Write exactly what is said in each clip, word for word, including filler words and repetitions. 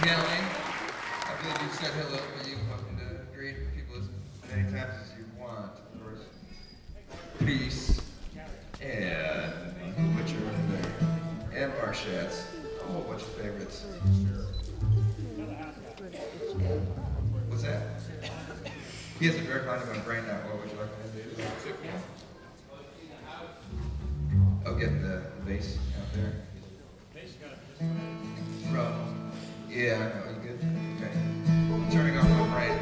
Kelly. I believe you said hello, but you're welcome to greet people as many times as you want. Of course. Peace. And Butcher over there. And Marchette's. A whole bunch of favorites. What's that? He has a direct line to my brain now. What would you like me to do? I'll get the bass out there. From, yeah, I know, you good? Okay. Turning off my brain.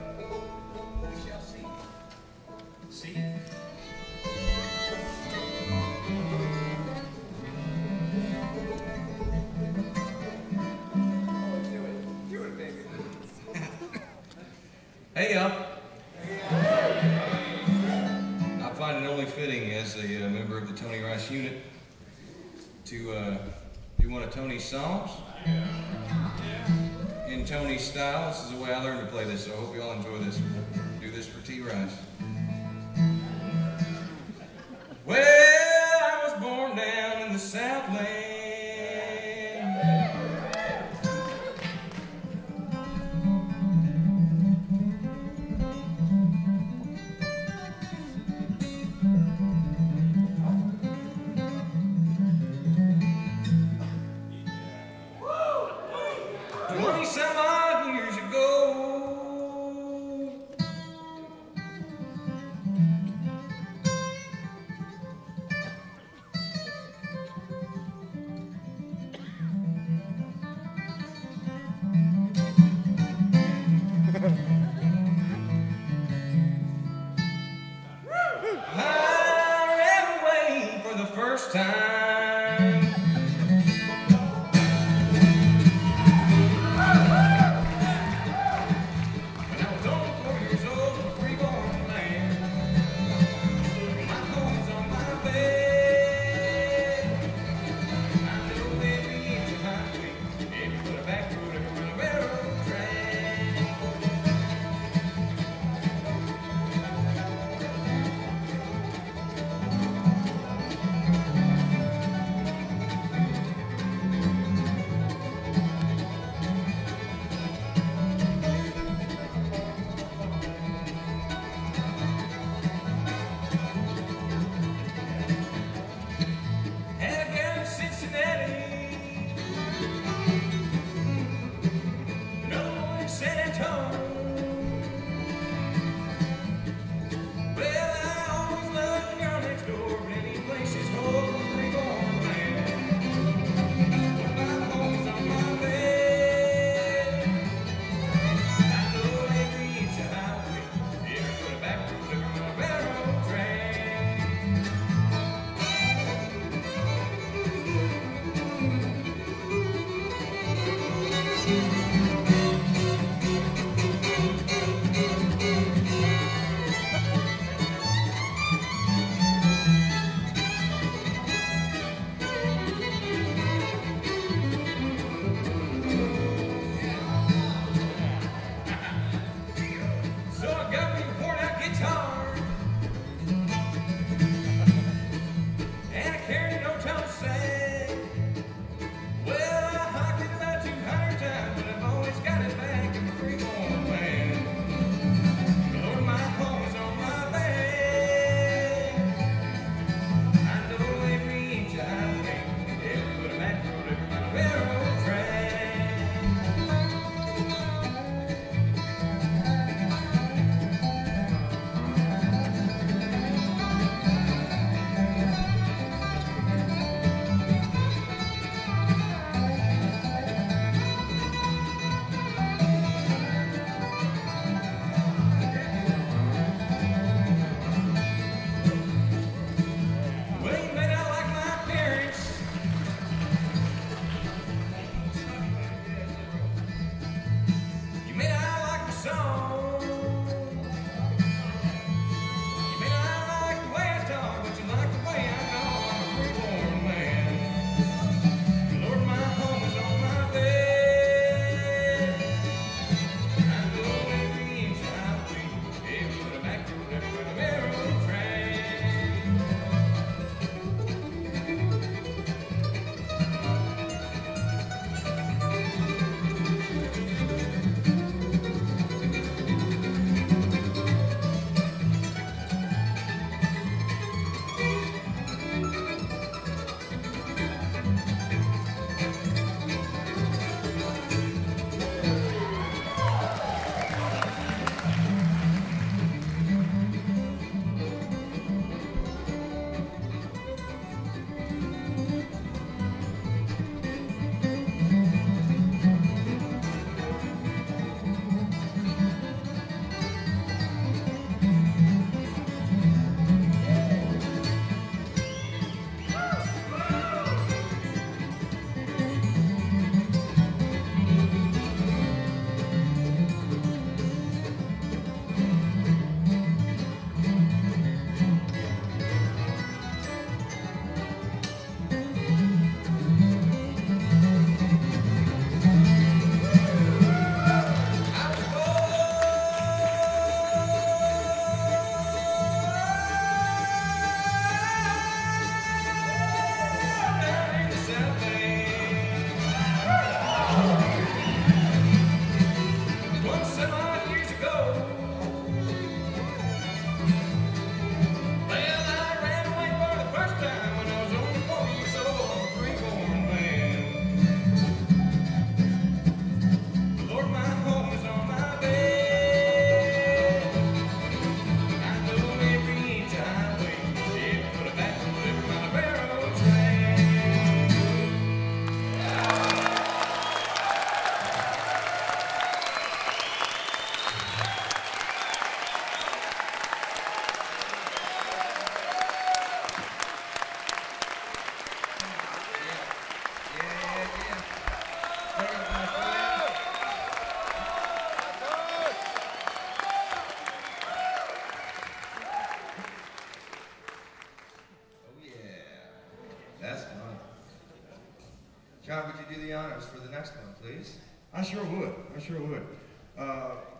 See? Hey, y'all. I find it only fitting as a uh, member of the Tony Rice unit to uh, do one of Tony's songs in Tony's style. This is the way I learned to play this, so I hope you all enjoy this. We'll do this for T. Rice. Well, I was born down in the Southland. Twenty some odd years ago, I ran away for the first time. John, would you do the honors for the next one, please? I sure would. I sure would. Uh,